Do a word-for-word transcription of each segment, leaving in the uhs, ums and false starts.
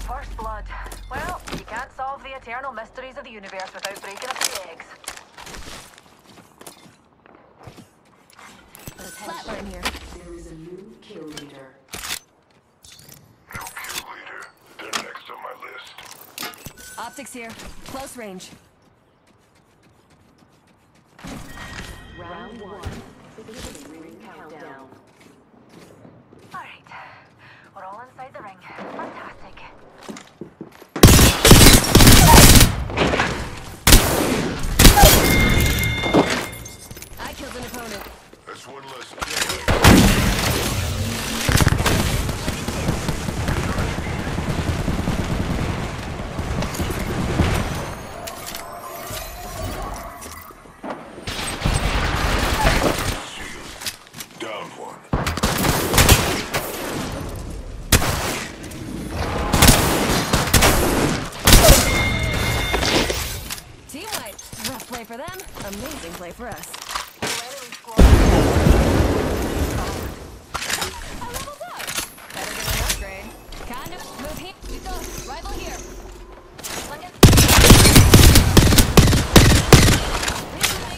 First blood. Well, you can't solve the eternal mysteries of the universe without breaking a few eggs. Flatline here. There is a new kill leader. No kill leader. They're next on my list. Optics here. Close range. Round one. Beginning ring countdown. Alright. We're all inside the ring. Fantastic. I killed an opponent. That's one less kill. Down one. Team wipe. Rough play for them. Amazing play for us. Enemy squad. I leveled up. Better than an upgrade. Kind of. Move here. You go. Rival here. Sling it. Reloading.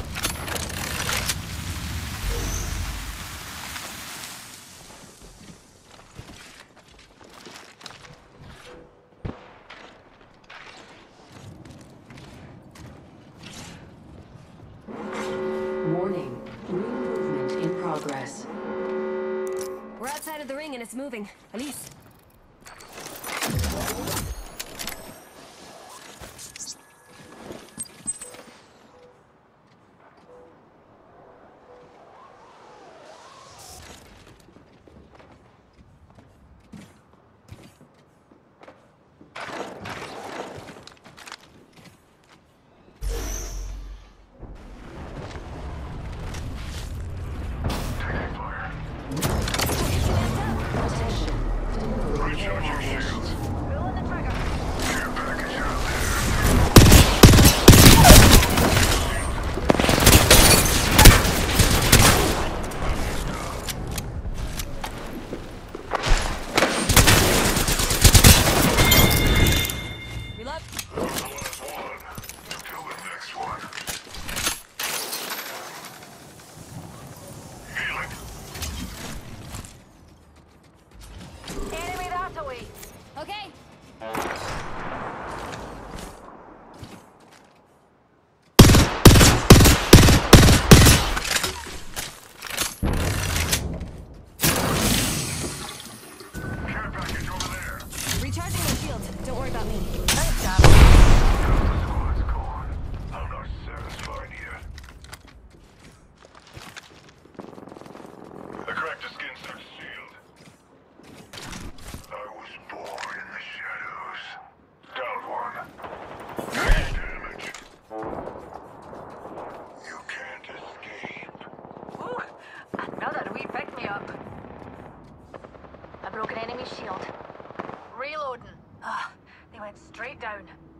Warning. Ring movement in progress. We're outside of the ring and it's moving. Elise. Attention. Delivery Recharge your shields. Pulling the trigger. Care package out there. Reload. That was the last one. Till the next one. Healing. Enemy that away. Okay. Care package over there. Recharging my shield. Don't worry about me. Nice job. The squad's gone. I'm not satisfied yet. I cracked the skin suit shield. I was born in the shadows. Down one. Damage. You can't escape. Ooh, another wee pick me up. A broken enemy shield. Reloading. Ah, they went straight down.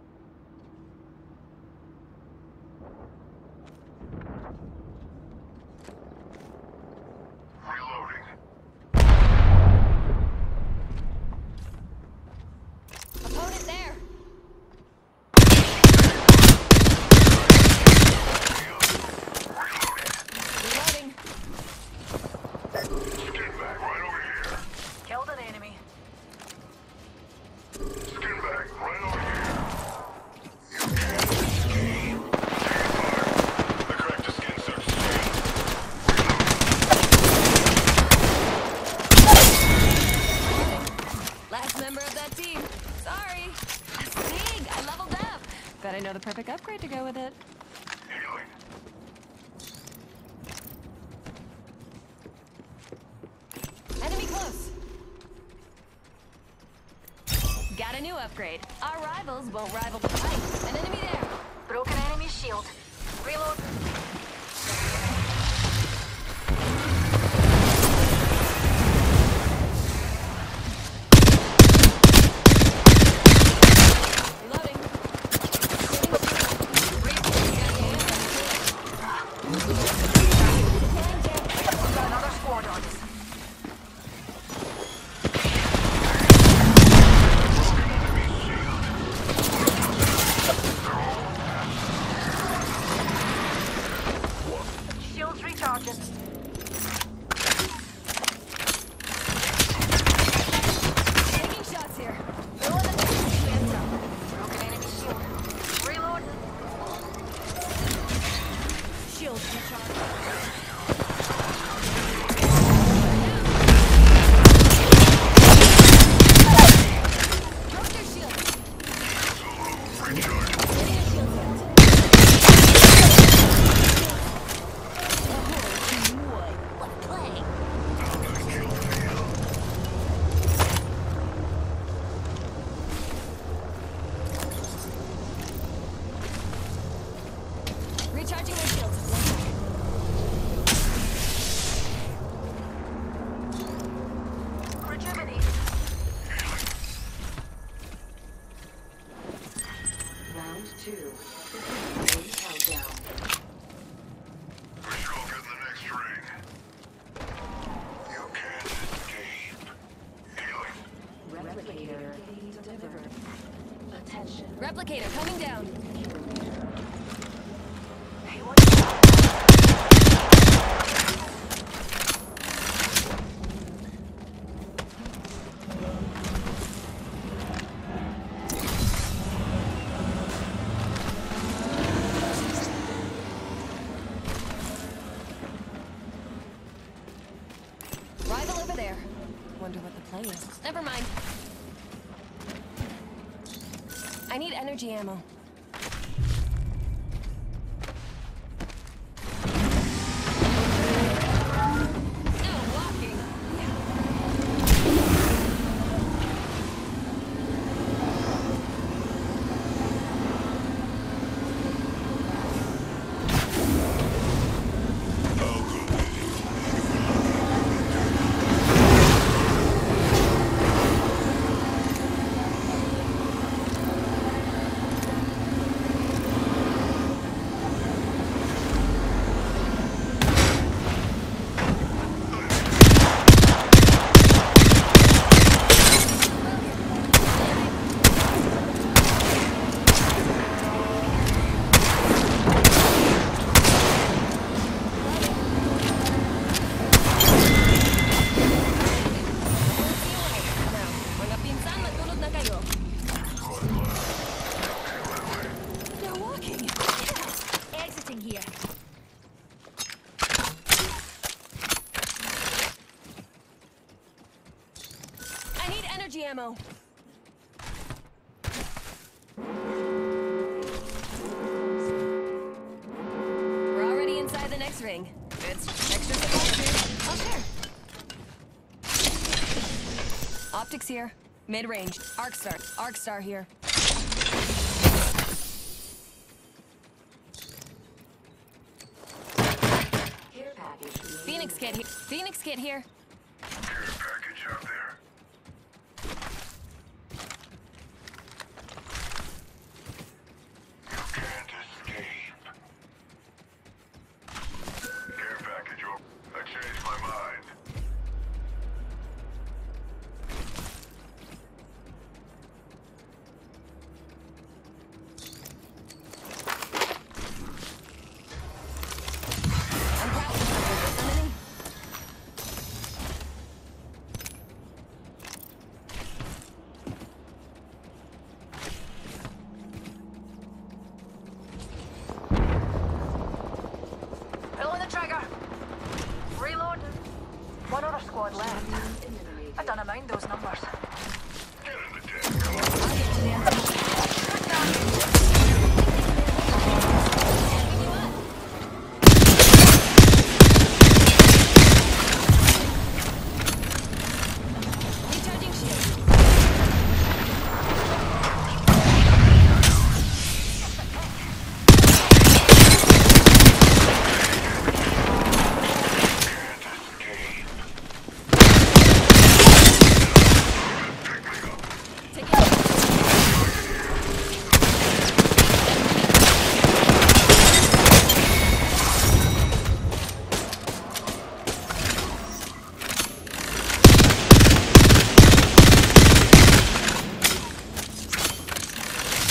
Reloading. Opponent there. Reloading. Skin back right over here. Killed an enemy. Skin back right over here. You can't escape. Taking fire. I cracked the skin suit shield. Last member of that team. Sorry. Sig, I leveled up. Bet I know the perfect upgrade to go with it. Healing. Enemy close. Got a new upgrade. Our rivals won't rival the fight. An enemy there. Broken enemy shield. Reload. Reloading. Got another squad on us. Broken Replicator coming down. Hey, what's Rival over there. Wonder what the play is. Never mind. I need energy ammo. No walking. Mga pinsan, magtunod na kayo. No walking. exiting here? I need energy ammo. We're already inside the next ring. It's extra supplies here. I'll share. Optics here. Mid-range. Arcstar. Arcstar here. Care package. Phoenix kit here. Phoenix kit here. Care package out there. You can't escape. Care package over. I changed my mind. I'm proud of you. Listening? Pulling the trigger. Reloading. One other squad left. I don't mind those numbers. Get in the damn car. I'll get you there. Picking you up. Recharging shield. Take it.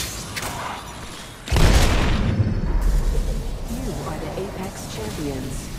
You are the Apex champions.